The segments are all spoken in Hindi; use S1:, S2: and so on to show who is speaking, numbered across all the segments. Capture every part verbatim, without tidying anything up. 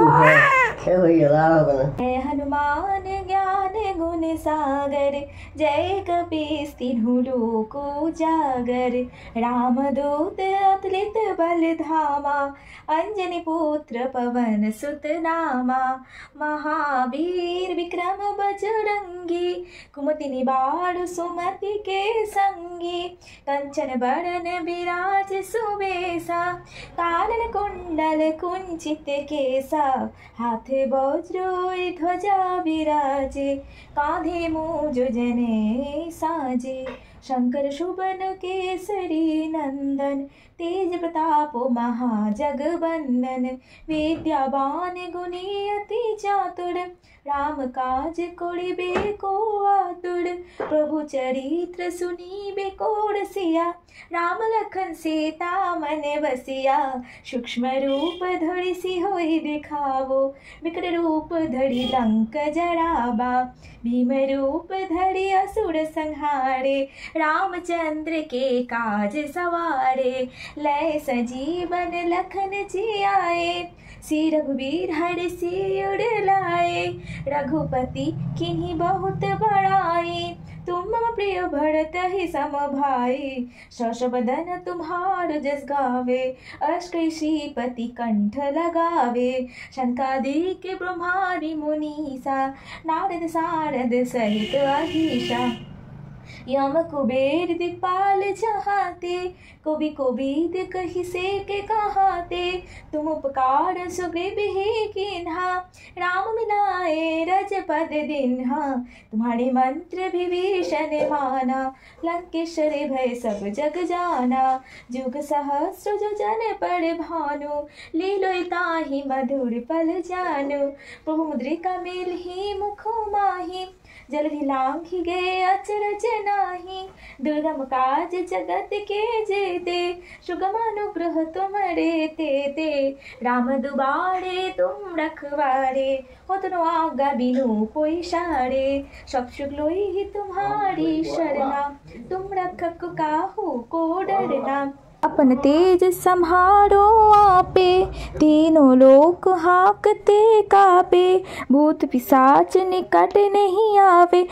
S1: हनुमान ज्ञान गुण सागर, जय कपीस तिन्हु लोक उजागर। रामदूत अतुलित बल धामा, अंजनी पुत्र पवन सुत नामा। महावीर विक्रम बजरंगी, कुमति निवार सुमति के संगी। कंचन बरन विराज सुबेसा, कानन कुंडल कुंचित केसा। हाथे वज्र ध्वजा विराजे, कांधे मूज जने साजे। शंकर शुभन केसरी नंदन, तेज प्रताप महाजगवंदन। विद्यावान गुणी अति चातुर, राम काज करिबे को आतुर। प्रभु चरित्र सुनिबे को रसिया, राम लखन सीता मन बसिया। सूक्ष्म रूप धरि सिहोई दिखावो, विकट रूप धरि लंक जरावा। भीम रूप धरि असुर संहारे, रामचंद्र के काज सवारे। लय सजीवन लखन जियाए, श्री रघुवीर हरषि उर लाए। रघुपति किन्हीं बहुत बड़ाई, तुम मम प्रिय भरत ही सम भाई। सस बदन तुम्हार जस गावे, अष्ट श्रीपति कंठ लगावे। शंकादिक ब्रह्मादि मुनीसा, नारद सारद सहित अहिसा। यम कुबेर दिक्पाल जहाते, कवि कोविद कहि से के कहाते। तुम उपकार सुग्रीव ही कीन्हा, राम मिलाए रजपद दीन्हा। तुम्हारे मंत्र विभीषण माना, लंकेश्वर भय सब जग जाना। जुग सहस्र जो जन पर भानु, लीलोय ताहि मधुर पल जानु। प्रभु मुद्रिका मेल ही मुख माही, जलधि लांघि गए अचरज नाही। दुर्गम काज जगत के जेते, सुगम अनुग्रह तुम्हारे तेते। राम दुबारे तुम रखवारे, होतनो आज्ञा बिनु कोई सारे। सब सुख लोई तुम्हारी शरणा, तुम रक्षक काहू को डरना। अपन तेज सम्हारो आपे, तीनों लोक हाकते कापे। भूत पिशाच निकट नहीं आवे,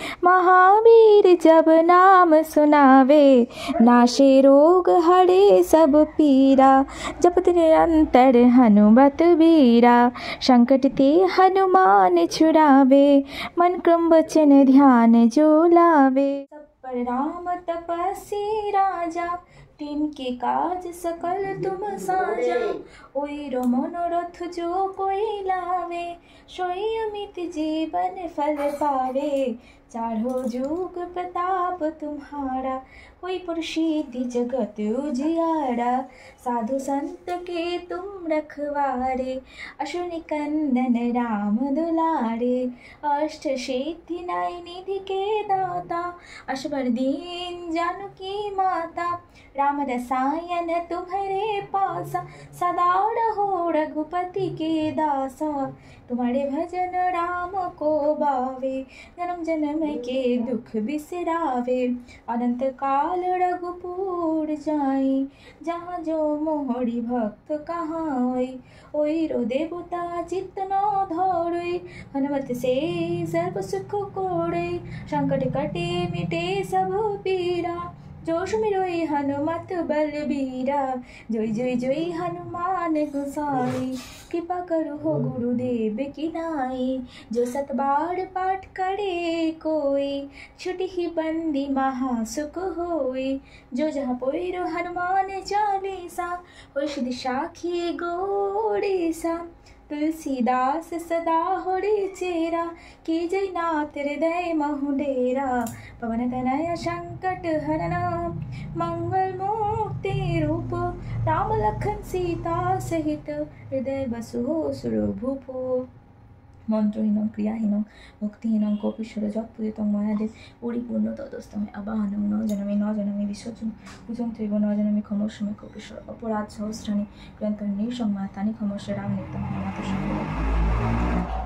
S1: महावीर जब नाम सुनावे। नाशे रोग हरे सब पीरा, जपत निरंतर हनुमत बीरा। संकट ते हनुमान छुड़ावे, मन क्रम वचन ध्यान जो लावे। सब पर राम तपस्वी राजा, तिनके काज सकल तुम साजा। ओई रो मनोरथ जो कोई लावे, सोई अमित जीवन फल पावे। चारों जुग प्रताप तुम्हारा, कोई प्रसिद्धि जगत उजियारा। साधु संत के तुम रखवारे, असुर निकंदन राम दुलारे। अष्ट सिद्धि नौ निधि के दाता, अष्टभर दीन जानकी माता। राम रसायन तुम्हारे पासा, सदा रहो रघुपति के दासा। तुम्हारे भजन राम को बावे, जन्म जन्म के दुख बिसरावे। अनंत काल रघुपुर जाई, जहाँ जो मोहरी भक्त कहाई। ओई रो देवता चित्तनो धोरई, हनुमत से सर्व सुख कोड़ई। संकट कटे मिटे सब पीरा, जो सुमिरोई हनुमत बलबीरा। जोई जोई जोई हनुमान गोसाई, कृपा करो हो गुरुदेव की नाई। जो सत बार पाठ करे कोई, छुटी ही बंदी महा सुख होई। जो जहाँ पोइरो हनुमान चालीसा, हो सिद्धि साखी गौरीसा। तुलसीदास सदा होरी चेरा, की जय नाथ हृदय महु डेरा। पवन तनय संकट हरना, मंगल मूर्ति रूप। राम लखन सीता सहित, हृदय बसु सुरभूपो। मंत्रहीन क्रियाहीन भक्तिहीन कपीश्वर जत्पुदितं मयादेव परिपूर्ण तदस्तमे आवाहनं न जानामि न जानामि विसर्जन पूजन त्रिव न जानामि क्षमस्व कपीश्वर अपराध सहस्राणि क्रांतानि निसंमातानि क्षमस्व राम नित्यं माता।